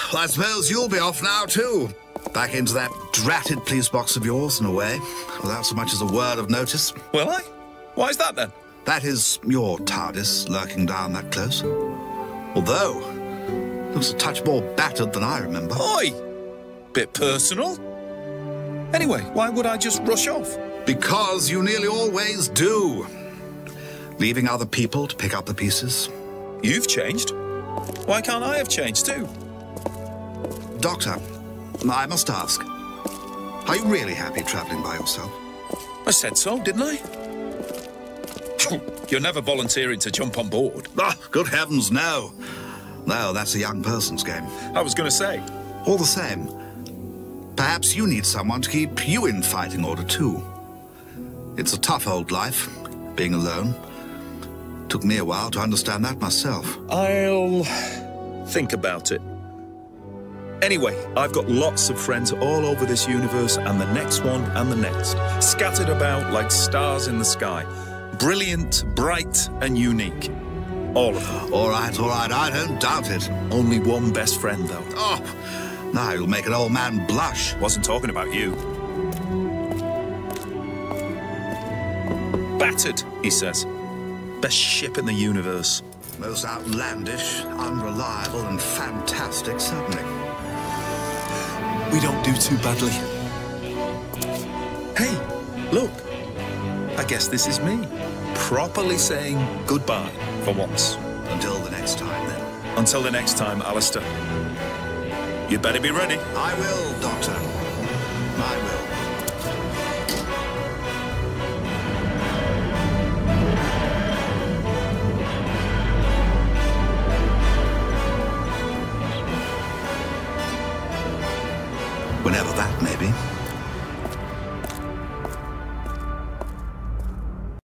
I suppose you'll be off now, too. Back into that dratted police box of yours and away, without so much as a word of notice. Will I? Why's that, then? That is your TARDIS lurking down that close. Although, looks a touch more battered than I remember. Oi! Bit personal. Anyway, why would I just rush off? Because you nearly always do. Leaving other people to pick up the pieces. You've changed. Why can't I have changed too? Doctor, I must ask, are you really happy travelling by yourself? I said so, didn't I? You're never volunteering to jump on board. Oh, good heavens, no. No, that's a young person's game. I was going to say. All the same, perhaps you need someone to keep you in fighting order too. It's a tough old life, being alone. Took me a while to understand that myself. I'll think about it. Anyway, I've got lots of friends all over this universe and the next one and the next, scattered about like stars in the sky. Brilliant, bright and unique. All of them. All right, I don't doubt it. Only one best friend, though. Oh, now you'll make an old man blush. Wasn't talking about you. Battered, he says. Best ship in the universe. Most outlandish, unreliable and fantastic, certainly. We don't do too badly. Hey, look. I guess this is me. Properly saying goodbye for once. Until the next time, then. Until the next time, Alistair. You'd better be ready. I will, Doctor. I will. Whenever that may be.